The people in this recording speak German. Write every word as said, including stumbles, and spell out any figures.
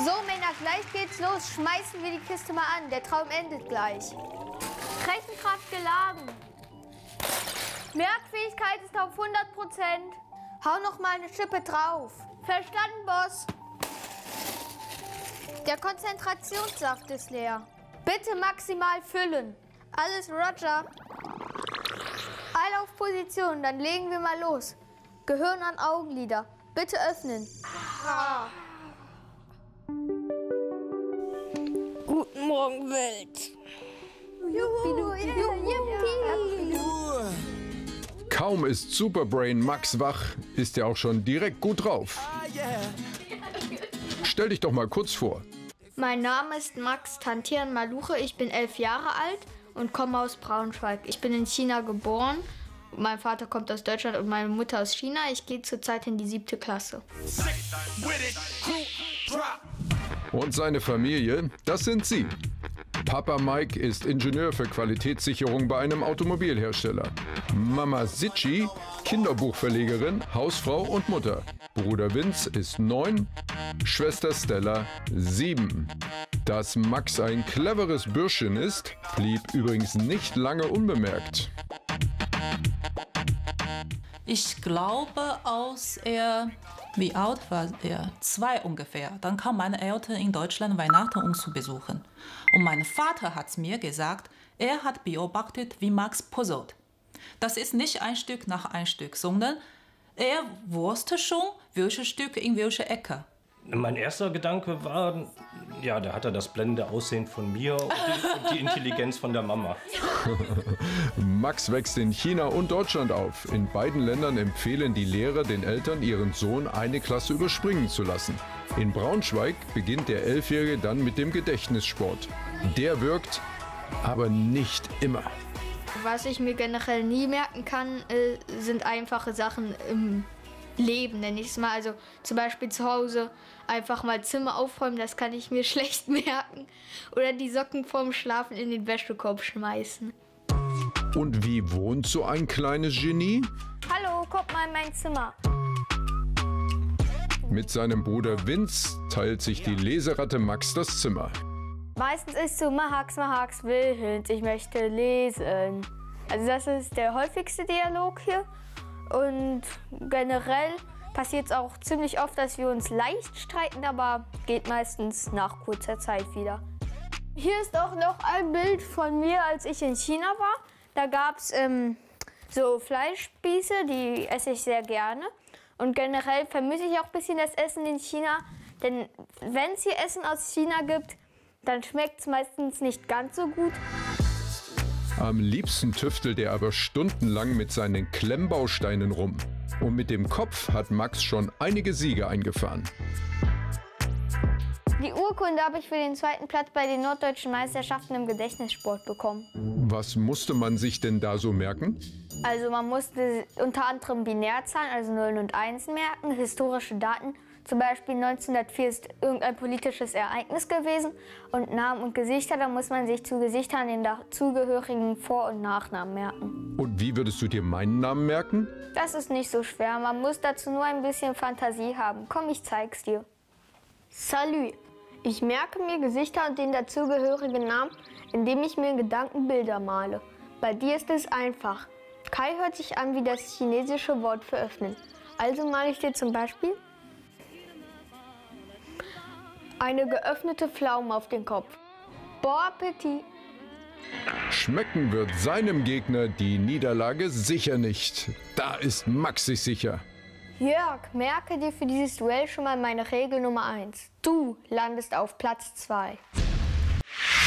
So, Männer, gleich geht's los. Schmeißen wir die Kiste mal an. Der Traum endet gleich. Rechenkraft geladen. Merkfähigkeit ist auf hundert Prozent. Hau noch mal eine Schippe drauf. Verstanden, Boss? Der Konzentrationssaft ist leer. Bitte maximal füllen. Alles Roger. Alle auf Position, dann legen wir mal los. Gehirn an Augenlider. Bitte öffnen. Ah. Guten Morgen, Welt. Juhu, yeah, yeah, Kaum ist Superbrain Max wach, ist er auch schon direkt gut drauf. Stell dich doch mal kurz vor. Mein Name ist Max Tantian Maluche, ich bin elf Jahre alt und komme aus Braunschweig. Ich bin in China geboren, mein Vater kommt aus Deutschland und meine Mutter aus China. Ich gehe zurzeit in die siebte Klasse. Und seine Familie, das sind sie. Papa Mike ist Ingenieur für Qualitätssicherung bei einem Automobilhersteller. Mama Sitchi, Kinderbuchverlegerin, Hausfrau und Mutter. Bruder Vince ist neun, Schwester Stella sieben. Dass Max ein cleveres Bürschchen ist, blieb übrigens nicht lange unbemerkt. Ich glaube, als er, wie alt war er? Zwei ungefähr. Dann kamen meine Eltern in Deutschland Weihnachten uns zu besuchen. Und mein Vater hat mir gesagt, er hat beobachtet, wie Max puzzelt. Das ist nicht ein Stück nach ein Stück, sondern er wusste schon, welche Stücke in welche Ecke. Mein erster Gedanke war, ja, da hat er das blendende Aussehen von mir und die, und die Intelligenz von der Mama. Max wächst in China und Deutschland auf. In beiden Ländern empfehlen die Lehrer den Eltern, ihren Sohn eine Klasse überspringen zu lassen. In Braunschweig beginnt der Elfjährige dann mit dem Gedächtnissport. Der wirkt, aber nicht immer. Was ich mir generell nie merken kann, äh, sind einfache Sachen im Leben, nenne ich es mal. Also zum Beispiel zu Hause einfach mal Zimmer aufräumen, das kann ich mir schlecht merken. Oder die Socken vorm Schlafen in den Wäschekorb schmeißen. Und wie wohnt so ein kleines Genie? Hallo, kommt mal in mein Zimmer. Mit seinem Bruder Vince teilt sich die Leseratte Max das Zimmer. Meistens ist so Mahax, Mahax, Wilhins, ich möchte lesen. Also das ist der häufigste Dialog hier. Und generell passiert es auch ziemlich oft, dass wir uns leicht streiten, aber geht meistens nach kurzer Zeit wieder. Hier ist auch noch ein Bild von mir, als ich in China war. Da gab es ähm, so Fleischspieße, die esse ich sehr gerne. Und generell vermisse ich auch ein bisschen das Essen in China. Denn wenn es hier Essen aus China gibt, dann schmeckt es meistens nicht ganz so gut. Am liebsten tüftelt er aber stundenlang mit seinen Klemmbausteinen rum. Und mit dem Kopf hat Max schon einige Siege eingefahren. Die Urkunde habe ich für den zweiten Platz bei den norddeutschen Meisterschaften im Gedächtnissport bekommen. Was musste man sich denn da so merken? Also man musste unter anderem Binärzahlen, also Nullen und Einsen merken, historische Daten. Zum Beispiel neunzehnhundertvier ist irgendein politisches Ereignis gewesen und Namen und Gesichter, da muss man sich zu Gesichtern den dazugehörigen Vor- und Nachnamen merken. Und wie würdest du dir meinen Namen merken? Das ist nicht so schwer, man muss dazu nur ein bisschen Fantasie haben. Komm, ich zeig's dir. Salut! Ich merke mir Gesichter und den dazugehörigen Namen, indem ich mir in Gedanken Bilder male. Bei dir ist es einfach. Kai hört sich an wie das chinesische Wort für öffnen. Also male ich dir zum Beispiel eine geöffnete Pflaume auf den Kopf. Bon Appetit! Schmecken wird seinem Gegner die Niederlage sicher nicht. Da ist Max sich sicher. Jörg, merke dir für dieses Duell schon mal meine Regel Nummer eins. Du landest auf Platz zwei.